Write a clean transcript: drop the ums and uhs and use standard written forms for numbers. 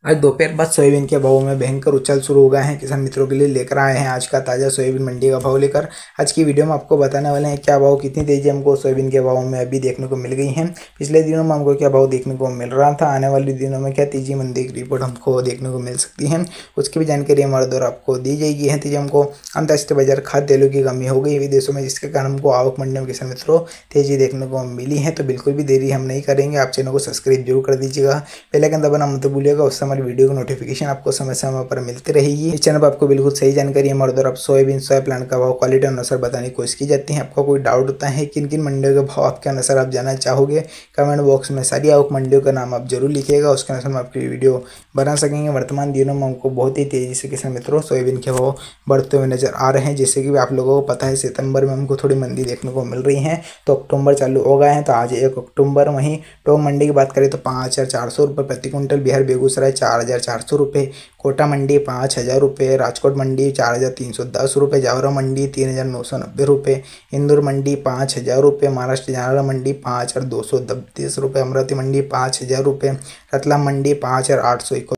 आज दोपहर बाद सोयाबीन के भाव में भयंकर उछाल शुरू हो गए हैं। किसान मित्रों के लिए लेकर आए हैं आज का ताज़ा सोयाबीन मंडी का भाव लेकर। आज की वीडियो में आपको बताने वाले हैं क्या भाव, कितनी तेजी हमको सोयाबीन के भाव में अभी देखने को मिल गई है। पिछले दिनों में हमको क्या भाव देखने को मिल रहा था, आने वाले दिनों में क्या तेजी मंदी की रिपोर्ट हमको देखने को मिल सकती है, उसकी भी जानकारी हमारे द्वारा आपको दी जाएगी। है तेजी हमको अंतर्राष्ट्रीय बाजार खाद्य तेलों की कमी हो गई विदेशों में, जिसके कारण हमको आवक मंडी में किसान मित्रों तेजी देखने को मिली है। तो बिल्कुल भी देरी हम नहीं करेंगे, आप चैनल को सब्सक्राइब जरूर कर दीजिएगा, बेल आइकन दबाना मत भूलिएगा, उससे हमारी वीडियो की नोटिफिकेशन आपको समय समय पर मिलती रहेगी। इस चैनल पर आपको बिल्कुल सही जानकारी हमारे द्वारा सोयाबीन सोया प्लांट का भाव क्वालिटी अनुसार बताने की कोशिश की जाती है। आपका कोई डाउट होता है किन किन मंडियों के भाव आपके अनुसार आप जानना चाहोगे, कमेंट बॉक्स में सारी आवक मंडियों का नाम आप जरूर लिखिएगा, उसके अनुसार हम आपकी वीडियो बना सकेंगे। वर्तमान दिनों में हमको बहुत ही तेजी से किसान मित्रों सोयाबीन के भाव बढ़ते हुए नजर आ रहे हैं। जैसे कि आप लोगों को पता है सितंबर में हमको थोड़ी मंदी देखने को मिल रही है, तो अक्टूबर चालू हो गए हैं, तो आज 1 अक्टूबर। वहीं टोंक मंडी की बात करें तो 5,400 रुपये प्रति क्विंटल, बिहार बेगूसराय 4,400 रुपये, कोटा मंडी 5,000 रुपये, राजकोट मंडी 4,310 रुपये, जावरा मंडी 3,990 रुपये, इंदौर मंडी 5,000 रुपये, महाराष्ट्र जावरा मंडी 5,232 रुपये, अमरावती मंडी 5,000 रुपये, रतलाम मंडी 5,800